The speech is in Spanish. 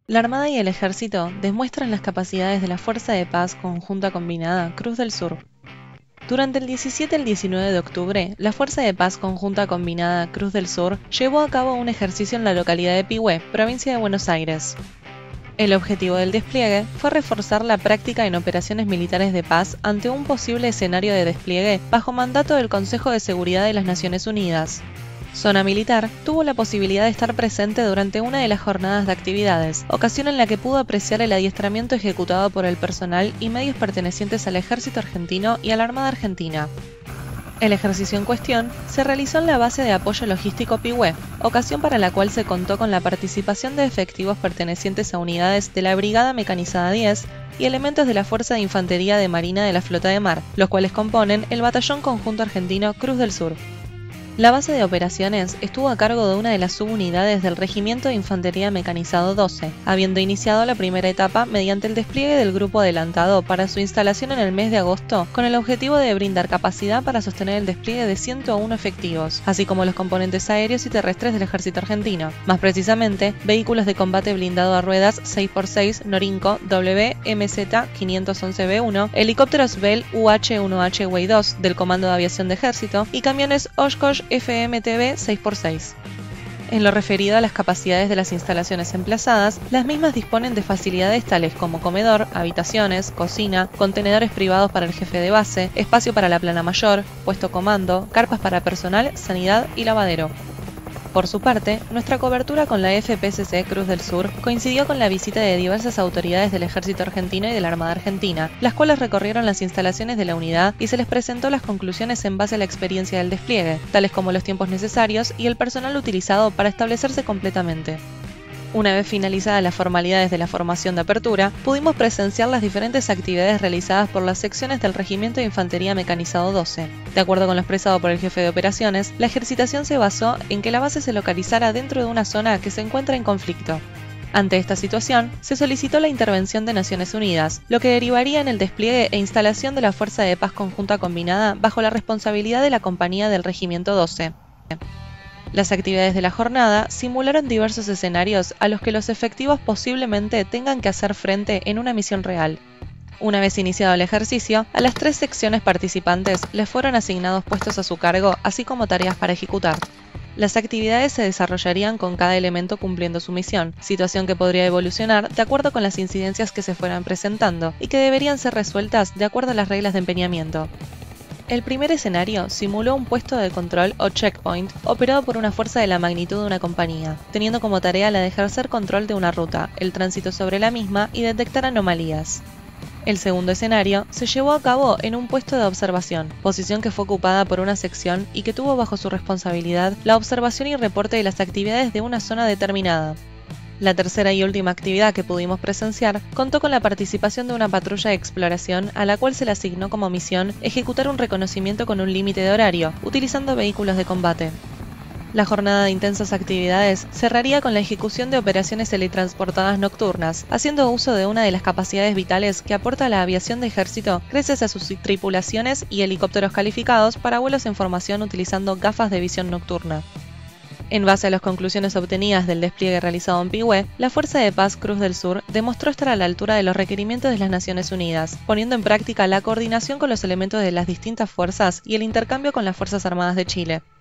La Armada y el Ejército demuestran las capacidades de la Fuerza de Paz Conjunta Combinada Cruz del Sur. Durante el 17 al 19 de octubre, la Fuerza de Paz Conjunta Combinada Cruz del Sur llevó a cabo un ejercicio en la localidad de Pihue, provincia de Buenos Aires. El objetivo del despliegue fue reforzar la práctica en operaciones militares de paz ante un posible escenario de despliegue bajo mandato del Consejo de Seguridad de las Naciones Unidas. Zona Militar tuvo la posibilidad de estar presente durante una de las jornadas de actividades, ocasión en la que pudo apreciar el adiestramiento ejecutado por el personal y medios pertenecientes al Ejército Argentino y a la Armada Argentina. El ejercicio en cuestión se realizó en la base de apoyo logístico Pihue, ocasión para la cual se contó con la participación de efectivos pertenecientes a unidades de la Brigada Mecanizada 10 y elementos de la Fuerza de Infantería de Marina de la Flota de Mar, los cuales componen el Batallón Conjunto Argentino Cruz del Sur. La base de operaciones estuvo a cargo de una de las subunidades del Regimiento de Infantería Mecanizado 12, habiendo iniciado la primera etapa mediante el despliegue del grupo adelantado para su instalación en el mes de agosto, con el objetivo de brindar capacidad para sostener el despliegue de 101 efectivos, así como los componentes aéreos y terrestres del Ejército Argentino, más precisamente vehículos de combate blindado a ruedas 6x6 Norinco WMZ-511B1, helicópteros Bell UH-1H Way 2 del Comando de Aviación de Ejército y camiones Oshkosh FMTV 6x6. En lo referido a las capacidades de las instalaciones emplazadas, las mismas disponen de facilidades tales como comedor, habitaciones, cocina, contenedores privados para el jefe de base, espacio para la plana mayor, puesto comando, carpas para personal, sanidad y lavadero. Por su parte, nuestra cobertura con la FPCC Cruz del Sur coincidió con la visita de diversas autoridades del Ejército Argentino y de la Armada Argentina, las cuales recorrieron las instalaciones de la unidad y se les presentó las conclusiones en base a la experiencia del despliegue, tales como los tiempos necesarios y el personal utilizado para establecerse completamente. Una vez finalizadas las formalidades de la formación de apertura, pudimos presenciar las diferentes actividades realizadas por las secciones del Regimiento de Infantería Mecanizado 12. De acuerdo con lo expresado por el jefe de operaciones, la ejercitación se basó en que la base se localizara dentro de una zona que se encuentra en conflicto. Ante esta situación, se solicitó la intervención de Naciones Unidas, lo que derivaría en el despliegue e instalación de la Fuerza de Paz Conjunta Combinada bajo la responsabilidad de la Compañía del Regimiento 12. Las actividades de la jornada simularon diversos escenarios a los que los efectivos posiblemente tengan que hacer frente en una misión real. Una vez iniciado el ejercicio, a las 3 secciones participantes les fueron asignados puestos a su cargo, así como tareas para ejecutar. Las actividades se desarrollarían con cada elemento cumpliendo su misión, situación que podría evolucionar de acuerdo con las incidencias que se fueran presentando y que deberían ser resueltas de acuerdo a las reglas de empeñamiento. El primer escenario simuló un puesto de control o checkpoint operado por una fuerza de la magnitud de una compañía, teniendo como tarea la de ejercer control de una ruta, el tránsito sobre la misma y detectar anomalías. El segundo escenario se llevó a cabo en un puesto de observación, posición que fue ocupada por una sección y que tuvo bajo su responsabilidad la observación y reporte de las actividades de una zona determinada. La tercera y última actividad que pudimos presenciar contó con la participación de una patrulla de exploración a la cual se le asignó como misión ejecutar un reconocimiento con un límite de horario, utilizando vehículos de combate. La jornada de intensas actividades cerraría con la ejecución de operaciones teletransportadas nocturnas, haciendo uso de una de las capacidades vitales que aporta la aviación de ejército gracias a sus tripulaciones y helicópteros calificados para vuelos en formación utilizando gafas de visión nocturna. En base a las conclusiones obtenidas del despliegue realizado en Pihue, la Fuerza de Paz Cruz del Sur demostró estar a la altura de los requerimientos de las Naciones Unidas, poniendo en práctica la coordinación con los elementos de las distintas fuerzas y el intercambio con las Fuerzas Armadas de Chile.